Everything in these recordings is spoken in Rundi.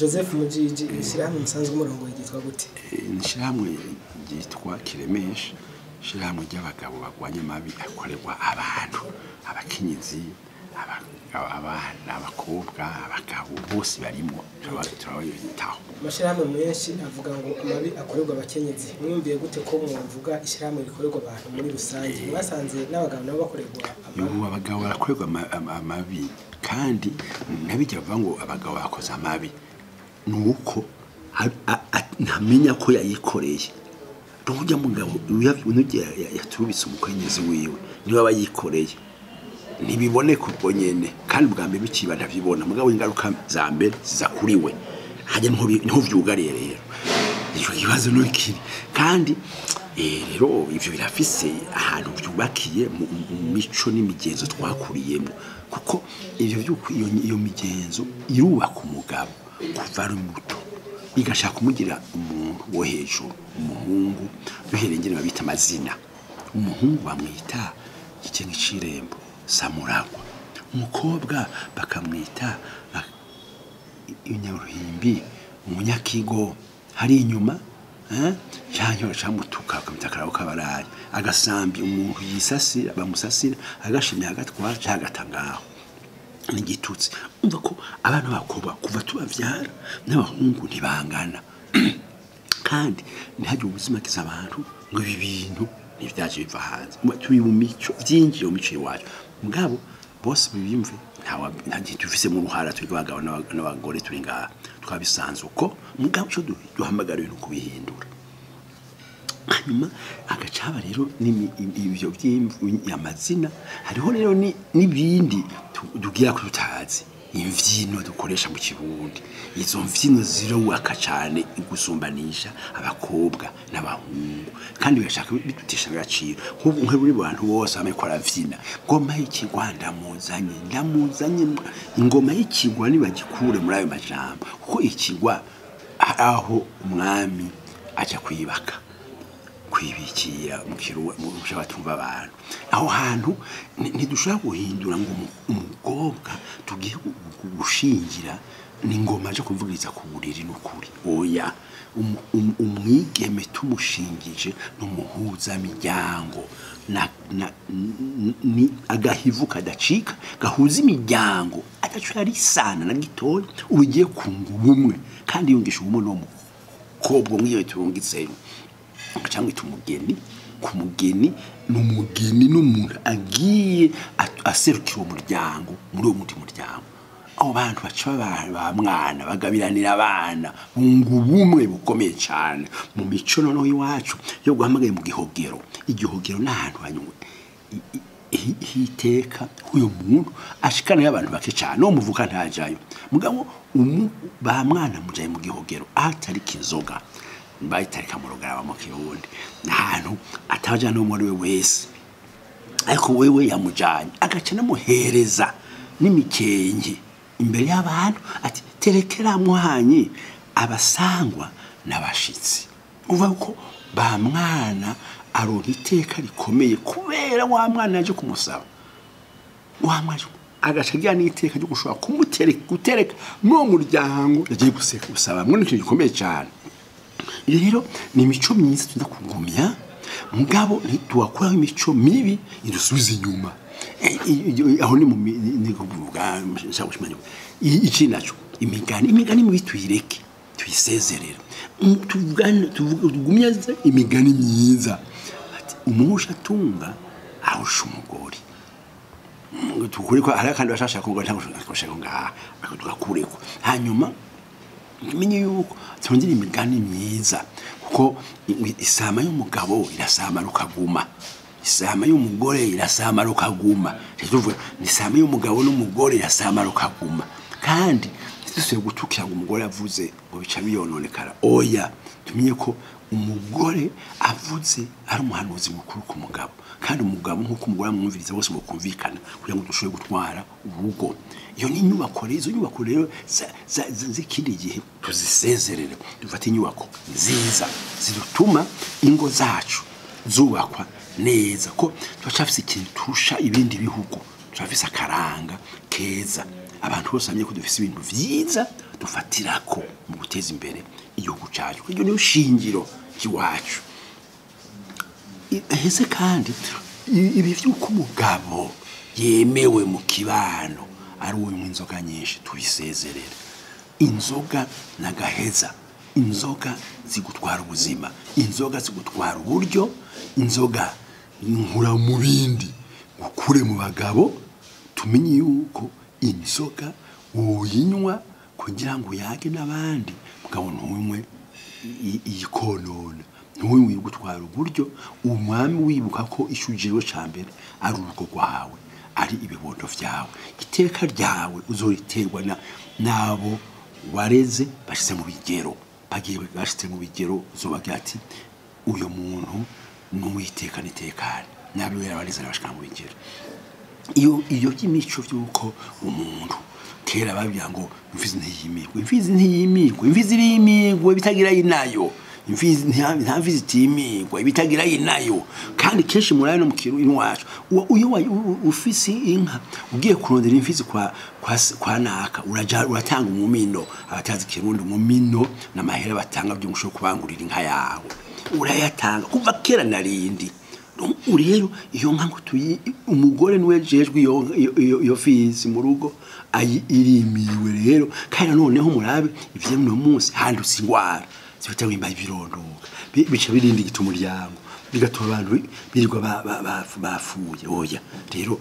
Joseph Mujiji ishyirahamwe musanzwe umurongo yitwa gute? Ishyirahamwe ryitwa Kiremesha, ishyirahamwe ry'abagabo bagwanya amabi akorerwa abantu, abakenyezi, abana, abakobwa, abagabo bose barimo turabitaho. Amashyirahamwe menshi avuga ngo amabi akorerwa abakenyezi, mwumviye gute ko muvuga ishyirahamwe rikorerwa abantu muri rusange? Mwasanze n'abagabo nabo bakorerwa amabi? Abagabo barakorerwa amabi kandi ntabijya bavuga ngo abagabo bakoze amabi, nuko ntamenya ko yayikoreye. Ntujya mugabo unugiye yatubitse umukenyezi wiwe niwe abayikoreye, ntibiboneka ubwo nyene kandi bwa mbere bikiba ndavyibona mugabo ingaruka za mbere ziza kuri we, hajya niho vyugariye rero ico kibazo no kiri kandi rero ivyo birafise ahantu vyubakiye mu mico n'imigenzo twakuriyemo, kuko ivyo vyuko iyo migenzo irubaka umugabo kuva ari muto igashaka kumugira umuntu wo hejuru. Umuhungu duherengere babita amazina, umuhungu bamwita ikintu c'irembo Samuragwa, umukobwa bakamwita inyaruhimbi umunyakigo, hari inyuma cyangwa camutuka bakamwita karabo kabaraye, agasambi umuntu yisasira bamusasira agashimye agatwara cyagatangaho n'igitutsi. Umva ko abana bakobwa kuva tubavyara n'abahungu ntibangana kandi ntihagire ubuzima kiza abantu ngo ibi bintu nivyaje biva hanze, turi mu mico vyinjiye mu mico iwacu mugabo bose bibimve nta dufise mu ruhara turi bagabo n'abagore turi ngaha twabisanzwe uko mugabo cyo duhamagara ibintu kubihindura. Hanyuma agacaba rero ibyo by'amazina hariho rero n'ibindi tugira ko tutazi, imvyino dukoresha mu Kirundi, izo mvyino zirubaka cyane gusumbanisha abakobwa n'abahungu kandi bashaka bidutesha agaciro. Nk'uri bantu bose amekora vyina ngoma y'ikigwa ndamuzanye ingoma y'ikigwa nibagikure muri ayo majambo, kuko ikigwa aho umwami aja kwibaka kwibikira mu kiruwe mu batumva abantu, aho hantu ntidushaka guhindura ngo umukobwa tugiye gushingira ni ngoma cyo kuvugiriza ku buriri n'ukuri. Oya, umwigeme tumushingije n'umuhuza miryango ni agahivu kadacika gahuza imiryango atacu ari sana na gitoya ubigiye kunga ubumwe kandi yungisha ubumwe no mukobwa mwiye turungitse cyangwa itumugeni kumugeni n'umugeni n'umuntu agiye aserukira umuryango muri uwo muti muryango. Abo bantu baca ba mwana bagabiranira abana bungu bumwe bukomeye cyane mu mico noneho iwacu yo guhamagaye mu gihogero. Igihogero n'ahantu hanyuma hiteka uyu muntu ashikana y'abantu bake cyane no muvuka ntajayo mugabo ba mwana mujaye mu gihogero atari kizoga bayitarika mu rugara mu Kirundi nahantu ataja no muri we wese, ariko wewe yamujanye agaca namuhereza n'imikenke imbere y'abantu ati terekera muhanyi abasangwa n'abashitsi. Uva ko ba mwana aronka iteka rikomeye kubera wa mwana yaje kumusaba, wa mwana agaca agira n'iteka ryo gushobora gutereka mu muryango yagiye gusaba mwe n'ikintu gikomeye cyane. Rero ni imico myiza tuza kugumya mugabo ntituwakuraho imico mibi idusubiza inyuma. Aho ni mu kuvuga nshaka iki naco imigani mibi tuyireke tuyisezerera tugumya imigani myiza. Ati umusha atunga ahusha umugori tukuri ko ari kandi bashasha kugora ntagushaka ngaha bakadukureko hanyuma menye yuko tongera imigani myiza kuko isama y'umugabo irasama rukaguma, isama y'umugore irasama rukaguma. Tuvuga ni isama y'umugabo n'umugore irasama rukaguma kandi tusuye gutukira ngo umugore avuze ngo bica biyononekara. Oya, tumenye ko umugore avuze ari umuhanuzi mukuru ku mugabo kandi umugabo nkuko umugore amwumviriza bose mukumvikana kugira ngo dushobe gutwara urugo. Iyo ni inyubako rero, izo nyubako rero zikindi gihe tuzisezerere dufate inyubako nziza zidutuma ingo zacu zubakwa neza, ko twacafise ikintu turusha ibindi bihugu, twafise akaranga keza. Abantu bose bamenye ko dufise ibintu vyiza dufatirako mu guteza imbere igihugu cyacu. Iryo niyo shingiro cy'iwacu. Hese kandi ibi vy'uko umugabo yemewe mu kibano ari unywa inzoga nyinshi tubisezerera. Inzoga nagaheza, inzoga zigutwara ubuzima, inzoga zigutwara uburyo, inzoga inkura mu bindi ukure mu bagabo. Tumenye yuko inzoga uyinywa kugira ngo yage n'abandi, mugabo ntunywe iyikonona, ntunywe gutwara uburyo. Umwami wibuka ko ishujiro cambere ari urugo rwawe, ari ibibondo vyawe, iteka ryawe uzoriterwa nabo wareze bashize mu bigero, bagiye bashitse mu bigero uzobagira ati uyo muntu n'uwitekana itekane, nabo yarabareze bashika mu bigero. Iyo y'imico vy'uko umuntu kera babya ngo imfizi ntiyimigwe, imfizi ntiyimigwe, imfizi irimigwe bitagira inayo, imfizi nta mfizi timigwe ibitagira inayo. Kandi kenshi murayo no mukiru inwacu uyo ufisi inka ugiye kurondera imfizi kwa naka uratanga umumino, abatazi kirundi umumino n'amahera batanga byo musho kubangurira inka yawe urayatanga kuva kera narindi. Rero iyo nka ngo umugore niwe jejwe iyo fizi mu rugo irimiwe rero. Kandi noneho murabe ivye no munsi handutse ingwara zibita wimba ibirondoka bica birindi gitumuryango bigatuma abantu birirwa bafuye. Oya rero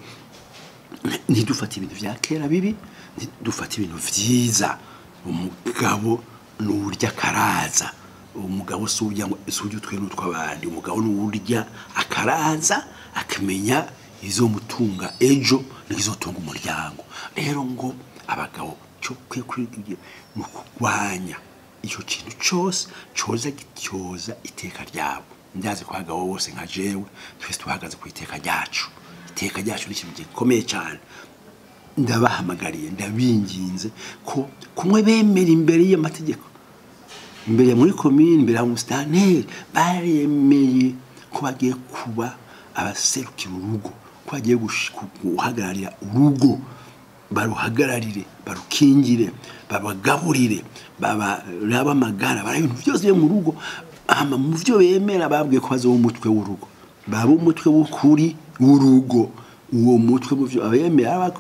ntidufata ibintu vya kera bibi, dufata ibintu vyiza. Umugabo n'urya karaza, umugabo sujya utwe n'utwabandi, umugabo n'urya akaraza akamenya izo mutunga ejo n'izotunga umuryango. Rero ngo abagabo cyo kwiye mu kugwanya icyo kintu cyose coza gityoza iteka ryabo. Ndazi ko abagabo bose nka jewe twese tuhagaze ku iteka ryacu. Iteka ryacu ni ikintu gikomeye cyane. Ndabahamagariye ndabinginze ko kumwe bemera imbere y'amategeko, imbere muri komine, imbere ya mustanteri, baremeye ko bagiye kuba abaserukira urugo, ko bagiye guhagararira urugo, baruhagararire, barukingire, babagaburire, baraba amagara, bara ibintu byose byo mu rugo. Ama mu byo bemera babwiye ko bazo umutwe w'urugo, baba umutwe w'ukuri w'urugo. Uwo mutwe mu byo abemera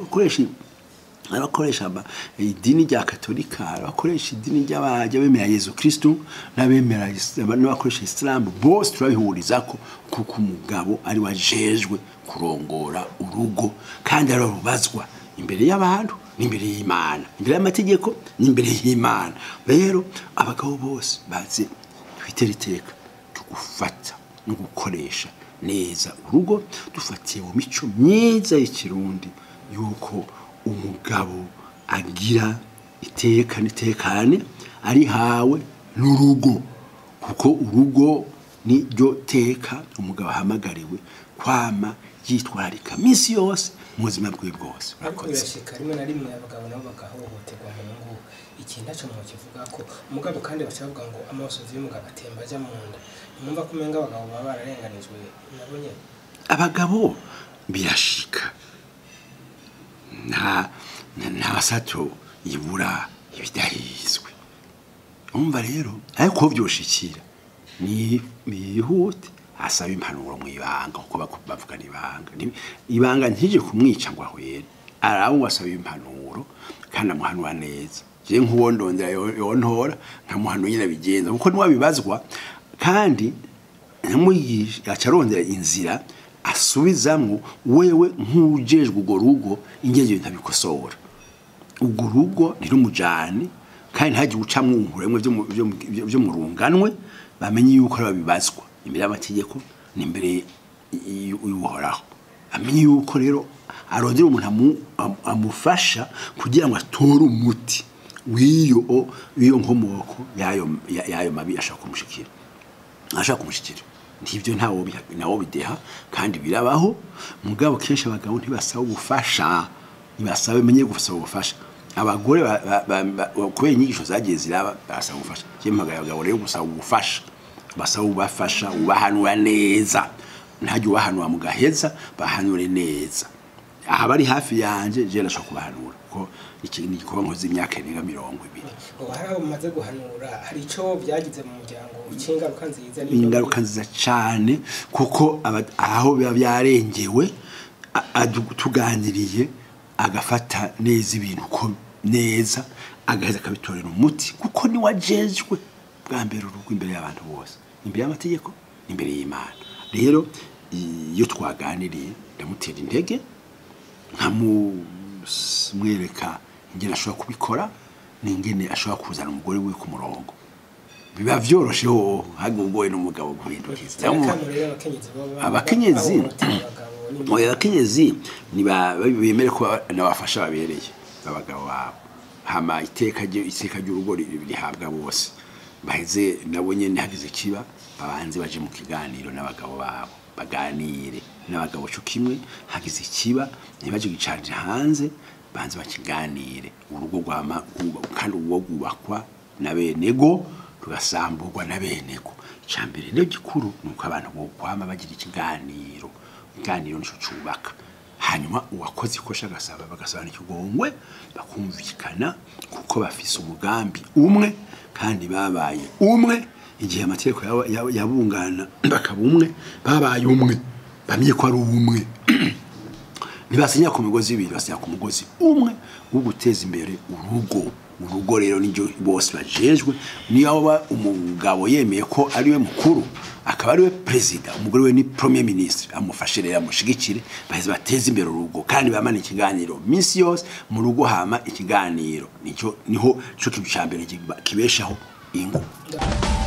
abakoresha idini rya Katolika, abakoresha idini ry'abemera Yesu Kristo, n'abemera n'abakoresha Islam, bose turabihuriza ko kuko umugabo ari wajejwe kurongora urugo, kandi arabazwa imbere y'abantu n'imbere y'Imana, imbere y'amategeko n'imbere y'Imana. Rero abagabo bose baze twiteriteka tugufata no gukoresha neza urugo, dufatiye mu mico myiza y'ikirundi yuko umugabo agira iteka nitekane ari hawe n'urugo, kuko urugo ni ryo teka umugabo ahamagariwe kwama yitwarika minsi yose mu buzima bwe bwose. Ariko birashika rimwe na rimwe abagabo nabo bagahohoterwa mu ngo. Iki ndaco mu kivuga ko umugabo kandi bacavuga ngo amasozi y'umugabo atemba ajya mu nda. Numva ko menga abagabo baba bararenganijwe nabo nyene. Abagabo birashika nta sato yibura ibidahizwe. Umva rero ariko byoshikira ni bihute asaba impanuro mu ibanga, uko bavugana ibanga ntije kumwica ngo ahwere, arawo wasaba impanuro kandi amuhanura neza. Je nkuwo ndondera yontora nkamuhanura nyine bigenza kuko niwabibazwa, kandi ntamwigisha acarondera inzira asubizamwo wewe nk'ujejwe ugo rugo ingenge ntabikosora. Ugo rugo ni rumujani kandi ntaje gucamwe umuremwe byo murunganwe, bamenye yuko ari babibazwa imbere y'amategeko n'imbere y'uhoraho. Amenye yuko rero arondera umuntu amufasha kugira ngo atore umuti wiyo nkomoko yayo mabi ashaka kumushikira. Ntivyo nawo bideha kandi birabaho. Mugabo kenshi abagabo ntibasaba ubufasha, ntibasaba menye gufasaba ubufasha. Abagore kubera inyigisho zagiye ziraba basaba ubufasha. Yemagaye abagabo rero gusaba ubufasha, basaba ubafasha, ubahanura neza. Ntaje ubahanura mugaheza, bahanure neza. aha bari hafi yanje je nashaka kubahanura ko ikindi gikorwa nkoze imyaka irenga 20 ubu hari abo mumaze guhanura hari ico byagize mu muryango ingaruka nziza ingaruka nziza cyane kuko aho biba byarengewe tuganiriye agafata neza ibintu ko neza agaheza akabitorera umuti kuko ni wajejwe bwa mbere urugo imbere y'abantu bose imbere y'amategeko imbere y'Imana rero iyo twaganiriye ndamutera intege nkamwereka ingene ashobora kubikora n'ingene ashobora kuzana umugore we ku murongo biba vyoroshe ho hagogoye n'umugabo guhindukiza abakenyezi ni bemere ko nabafasha babereye abagabo babo hama iteka ry'urugo rihabwa bose baheze nabo nyene hagize kiba babanze baje mu kiganiro n'abagabo babo baganire n'abagabo cyo kimwe hagize kiba ntibaje gicanira hanze banze bakiganire urugo rwama kandi uwo gubakwa na benego rugasamburwa na benego cyambere rero gikuru nuko abantu bo kwama bagira ikiganiro nico cubaka hanyuma uwakoze ikosha gasaba bagasabana ikigongwe bakumvikana kuko bafise umugambi umwe kandi babaye umwe igihe amategeko yabungana bakabumwe babaye umwe bamye ko ari umwe nibasinya ku migozi ibiri basinya ku mugozi umwe wo guteza imbere urugo rero n'ibyo bose bajejwe niyo umugabo yemeye ko ari we mukuru akaba ari we president umugore we ni premier ministre amufashe rero amushigikire baheze bateza imbere urugo kandi bamana ikiganiro minsi yose mu rugo hama ikiganiro niho cyo kintu cyambere kibeshaho ingo